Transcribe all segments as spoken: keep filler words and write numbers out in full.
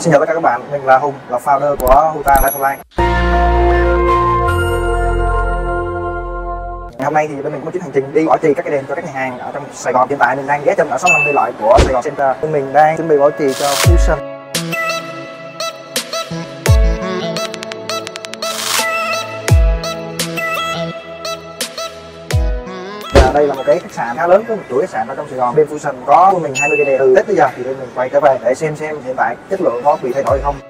Xin chào tất cả các bạn, mình là Hùng, là founder của Huta Life Online. Ngày hôm nay thì bên mình có một chuyến hành trình đi bảo trì các cái đèn cho các nhà hàng ở trong Sài Gòn. Hiện tại mình đang ghé chân ở số năm mươi loại của Sài Gòn Center. Bên mình đang chuẩn bị bảo trì cho Fusion. Đây là một cái khách sạn khá lớn, có một chuỗi khách sạn ở trong Sài Gòn. Bên Fusion có của mình hai mươi cây đèn. Từ Tết tới giờ thì bên mình quay trở về để xem xem hiện tại chất lượng có bị thay đổi hay không.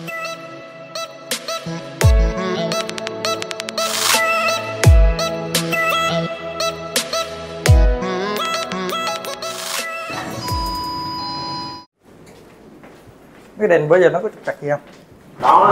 Cái đèn bây giờ nó có trục trặc gì không? Đó.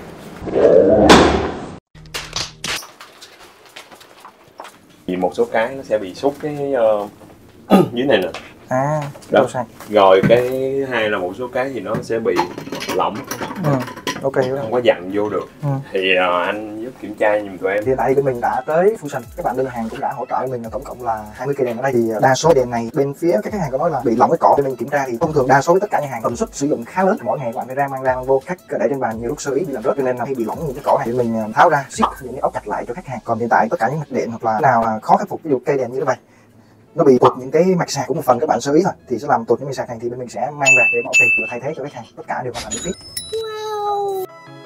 Vì một số cái nó sẽ bị xúc cái uh, dưới này nè. À, đó. Rồi cái hai là một số cái thì nó sẽ bị lỏng. Ừ. Ok, không có dặn vô được. Ừ. Thì uh, anh giúp kiểm tra giùm tụi em. Hiện tại bên mình đã tới Fusion, các bạn đơn hàng cũng đã hỗ trợ mình là tổng cộng là hai mươi cây đèn ở đây. Thì đa số đèn này bên phía các khách hàng có nói là bị lỏng cái cỏ. Bên mình kiểm tra thì thông thường đa số với tất cả nhà hàng tần suất sử dụng khá lớn, mỗi ngày bạn phải ra mang ra mang vô, khách để trên bàn nhiều lúc sơ ý bị làm rớt, cho nên là khi bị lỏng những cái cỏ này thì mình tháo ra ship những cái ốc chặt lại cho khách hàng. Còn hiện tại tất cả những mạch điện hoặc là nào là khó khắc phục, ví dụ cây đèn như thế này nó bị tuột những cái mạch sạc của một phần các bạn sơ ý thôi thì sẽ làm tuột những mạch sạc này, thì bên mình sẽ mang về để bảo trì và thay thế cho khách hàng, tất cả đều hoàn thành miễn phí. Wow.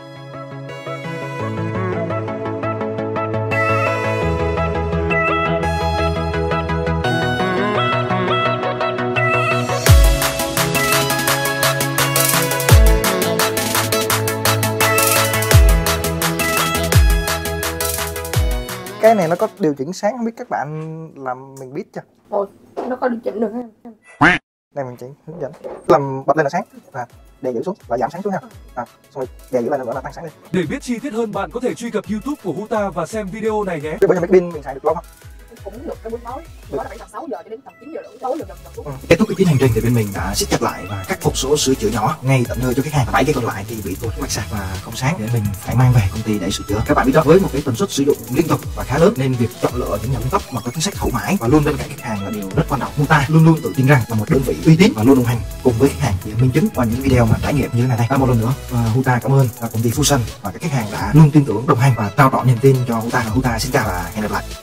Cái này nó có điều chỉnh sáng, không biết các bạn làm mình biết chưa? Ồ, nó có điều chỉnh được không? Đây mình chỉ hướng dẫn làm bật lên là sáng, à, đèn giữ xuống và giảm sáng xuống ha, à, xong rồi đèn giữ lên nữa là tăng sáng lên. Để biết chi tiết hơn bạn có thể truy cập YouTube của Huta và xem video này nhé. Bây giờ mấy pin mình xài được lâu không? Cũng được tới buổi tối, đó là khoảng tầm sáu giờ cho đến tầm chín giờ rưỡi tối được được. Ừ. Kết thúc cái chuyến hành trình thì bên mình đã siết chặt lại và khắc phục số sửa chữa nhỏ ngay tận nơi cho khách hàng. Bảy cái còn lại thì bị tuột mạch sạc và không sáng, để mình phải mang về công ty để sửa chữa. Các bạn biết đó, với một cái tần suất sử dụng liên tục và khá lớn nên việc chọn lựa những nhà cung cấp mà có chính sách hậu mãi và luôn bên cạnh khách hàng là điều rất quan trọng. Huta luôn luôn tự tin rằng là một đơn vị uy tín và luôn đồng hành cùng với khách hàng. Thì minh chứng qua những video mà trải nghiệm như thế này đây. À, một lần nữa uh, Huta cảm ơn công ty Fusion và các khách hàng đã luôn tin tưởng, đồng hành và trao tỏ niềm tin cho Huta. Huta xin chào và hẹn gặp lại.